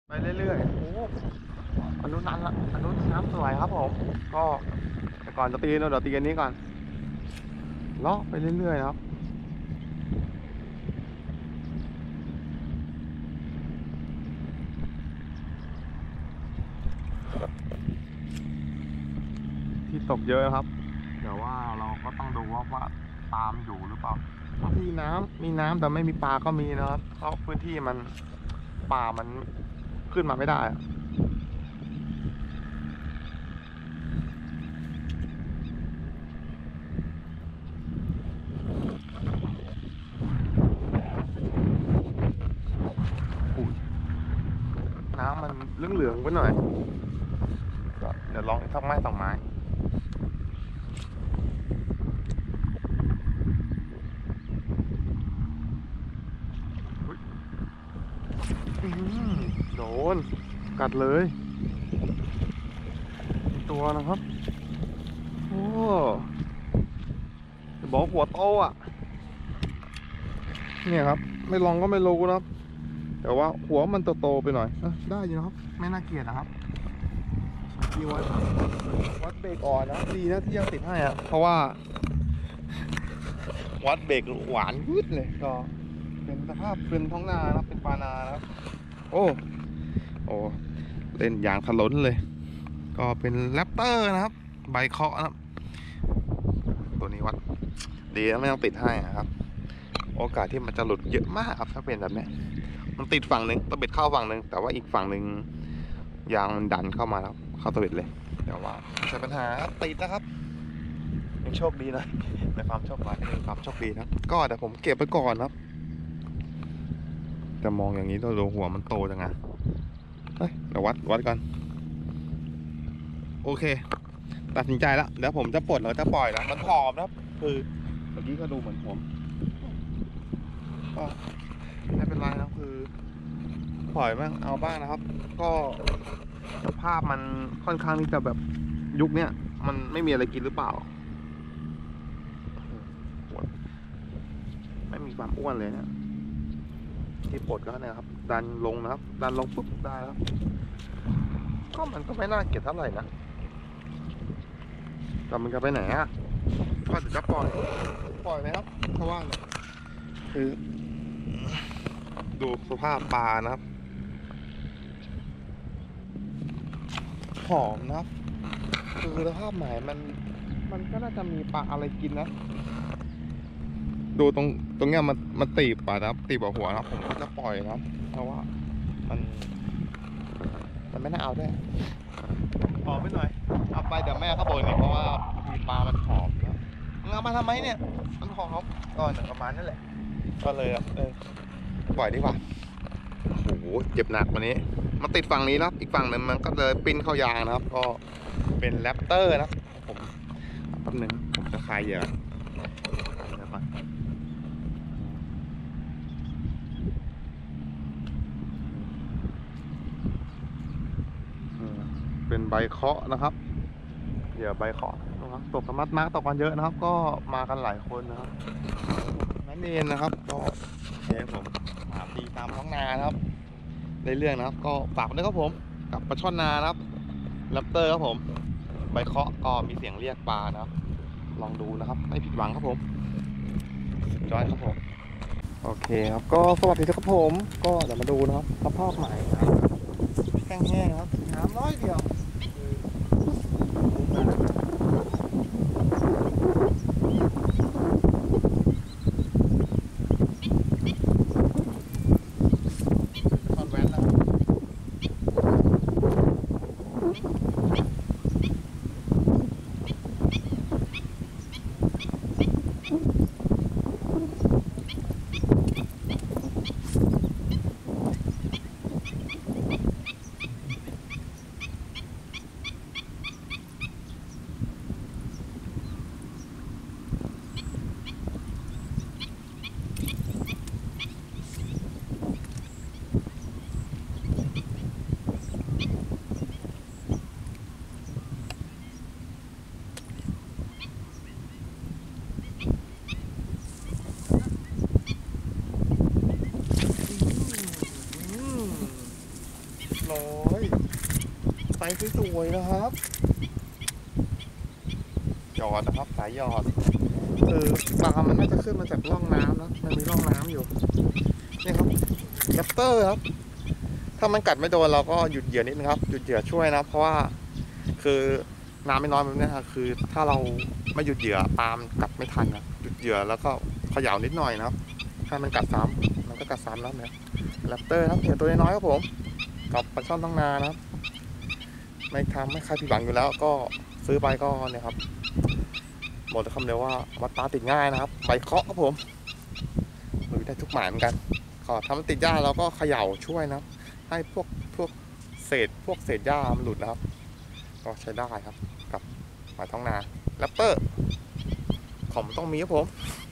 ไปเรื่อยๆโอ้อนุนันละอนุน้ำสวยครับผมก็แต่ก่อนจะตีเนาะเดี๋ยวตีอันนี้ก่อนเลาะไปเรื่อยๆนะครับที่ตกเยอะครับเดี๋ยวว่าเราก็ต้องดูว่าตามอยู่หรือเปล่าบางทีน้ำมีน้ำแต่ไม่มีปลาก็มีนะครับเพราะพื้นที่มันปลามันขึ้นมาไม่ได้น้ำมันเหลืองๆไปหน่อยเดี๋ยวลองสักไม้สองไม้โดนกัดเลยตัวนะครับโอ้จะบอกหัวโตอ่ะเนี่ยครับไม่ลองก็ไม่รู้นะครับแต่ว่าหัวมันโตๆไปหน่อยได้อยู่นะครับไม่น่าเกลียดนะครับดีวัดเบรกอ่อนนะดีนะที่ยังติดให้อ่ะเพราะว่าวัดเบรกหวานวืดเลยก็เป็นสภาพเป็นท้องนานะครับเป็นปลานานะครับโอ้เล่นอย่างขล้นเลยก็เป็นแรปเตอร์นะครับใบเคาะนะครับตัวนี้วัดดีนะไม่ต้องติดให้ครับโอกาสที่มันจะหลุดเยอะมากครับถ้าเป็นแบบนี้มันติดฝั่งหนึ่งตะเบ็ดเข้าฝั่งหนึ่งแต่ว่าอีกฝั่งหนึ่งยางมันดันเข้ามาแล้วเข้าตะเบ็ดเลยแต่ว่าไม่ใช่ปัญหาติดนะครับยังโชคดีนะในความโชคร้ายในความโชคดีนะก็เดี๋ยวผมเก็บไปก่อนครับแต่มองอย่างนี้ตัวหัวมันโตจังไงเดี๋ยววัดก่อนโอเคตัดสินใจแล้วเดี๋ยวผมจะปลดแล้วจะปล่อยแล้วมันผอมนะครับคือเมื่อกี้ก็ดูเหมือนผมก็ไม่เป็นไรนะคือปล่อยบ้างเอาบ้างนะครับ ก็สภาพมันค่อนข้างที่จะแบบยุคเนี้ยมันไม่มีอะไรกินหรือเปล่าไม่มีความอ้วนเลยเนี่ยที่ปลดก็เนี่ยครับดันลงนะครับดันลงปุ๊บได้แล้วก็มันก็ไม่น่าเกลียดเท่าไหร่นะแต่มันจะไปไหนอ่ะก็จะปล่อยไหมครับถ้าว่างคือดูสภาพปลานะครับหอมนะครับคือสภาพไหนมันก็น่าจะมีปลาอะไรกินนะดูตรงเนี้ยมันตีบป่ะนะครับตีบหัวนะครับผมก็จะปล่อยนะครับเพราะว่ามันไม่น่าเอาด้วยหอมไปหน่อยเอาไปเดี๋ยวแม่เขาบอกนี่เพราะว่ามีปลามันหอมนะมึงเอามาทำไมเนี่ยมันหอมก็หนึ่งประมาณนั่นแหละก็เลยปล่อยดีกว่าโอ้โหเจ็บหนักวันนี้มันติดฝั่งนี้นะครับอีกฝั่งหนึ่งมันก็เลยปิ้นเข้ายางนะครับก็เป็นแรปเตอร์นะผมแป๊บนึงผมจะคลายเหยื่อเป็นใบเคาะนะครับเหยื่อใบเคาะนะครับตกสมัดมาร์กตกกันเยอะนะครับก็มากันหลายคนนะครับนั่นเองนะครับก็เดี๋ยวผมหาตีตามท้องนานะครับในเรื่องนะครับก็ฝากด้วยครับผมกับปลาช่อนนานะครับแรปเตอร์ครับผมใบเคาะก็มีเสียงเรียกปลานะครับลองดูนะครับไม่ผิดหวังครับผมจอยครับผมโอเคครับก็สวัสดีครับผมก็เดี๋ยวมาดูนะครับสภาพใหม่นะครับแห้งๆครับน้ำน้อยเดียวร้อยไซส์สวยๆนะครับหยอดนะครับสายหยอดปลามันน่าจะขึ้นมาจากร่องน้ำนะมันมีร่องน้ำอยู่นี่ครับแรปเตอร์ครับถ้ามันกัดไม่โดนเราก็หยุดเหยื่อนิดนึงครับหยุดเหยื่อช่วยนะเพราะว่าคือน้ำไม่น้อยแบบนี้ครับคือถ้าเราไม่หยุดเหยื่อปลามันกัดไม่ทันนะหยุดเหยื่อแล้วก็เขย่านิดหน่อยนะครับถ้ามันกัดซ้ำมันก็กัดซ้ำแล้วเนี่ยแรปเตอร์ครับเหยื่อตัวน้อยครับผมกับปลาช่อนท้องนานะครับไม่ทำให้ใครผิดหวังอยู่แล้วก็ซื้อไปก็เนี่ยครับหมดคำเดียวว่าวัดปลาติดง่ายนะครับใบเคาะครับผมลุยได้ทุกหมายเหมือนกันก็ทำมันติดหญ้าเราก็เขย่าช่วยนะครับให้พวกเศษหญ้ามันหลุดนะครับก็ใช้ได้ครับกับหมายท้องนาแรปเตอร์ของมันต้องมีครับผม